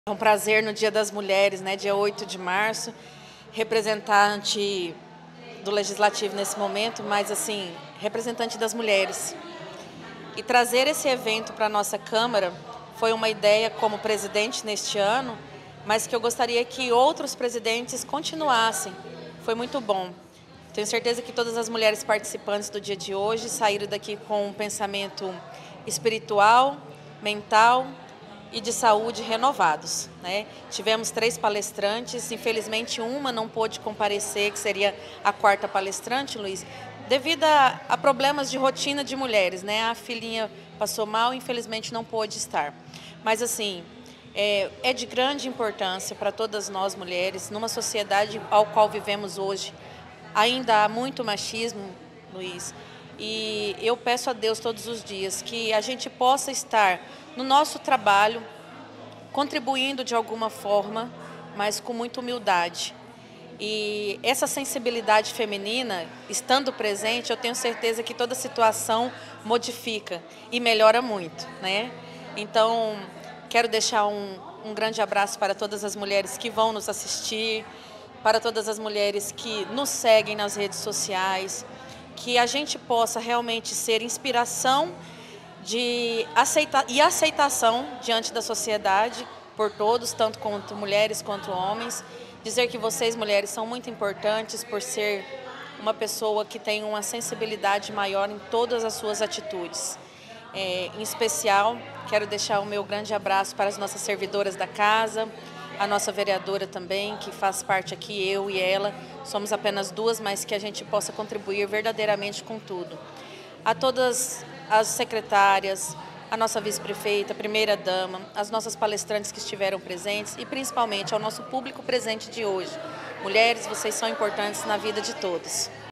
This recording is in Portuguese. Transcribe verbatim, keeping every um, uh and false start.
É um prazer no Dia das Mulheres, né, dia oito de março, representante do Legislativo nesse momento, mas assim, representante das mulheres. E trazer esse evento para a nossa Câmara foi uma ideia como presidente neste ano, mas que eu gostaria que outros presidentes continuassem. Foi muito bom. Tenho certeza que todas as mulheres participantes do dia de hoje saíram daqui com um pensamento espiritual, mental e de saúde renovados, né? Tivemos três palestrantes, infelizmente uma não pôde comparecer, que seria a quarta palestrante, Luiz, devido a, a problemas de rotina de mulheres, né? A filhinha passou mal, infelizmente não pôde estar. Mas assim, é, é de grande importância para todas nós mulheres, numa sociedade ao qual vivemos hoje. Ainda há muito machismo, Luiz, e eu peço a Deus todos os dias que a gente possa estar no nosso trabalho, contribuindo de alguma forma, mas com muita humildade. E essa sensibilidade feminina, estando presente, eu tenho certeza que toda situação modifica e melhora muito, né? Então, quero deixar um, um grande abraço para todas as mulheres que vão nos assistir, para todas as mulheres que nos seguem nas redes sociais, que a gente possa realmente ser inspiração de aceita e aceitação diante da sociedade por todos, tanto quanto mulheres quanto homens. Dizer que vocês, mulheres, são muito importantes por ser uma pessoa que tem uma sensibilidade maior em todas as suas atitudes. É, em especial, quero deixar o meu grande abraço para as nossas servidoras da casa, a nossa vereadora também, que faz parte aqui, eu e ela. Somos apenas duas, mas que a gente possa contribuir verdadeiramente com tudo. A todas as secretárias, a nossa vice-prefeita, a primeira-dama, as nossas palestrantes que estiveram presentes e principalmente ao nosso público presente de hoje. Mulheres, vocês são importantes na vida de todos.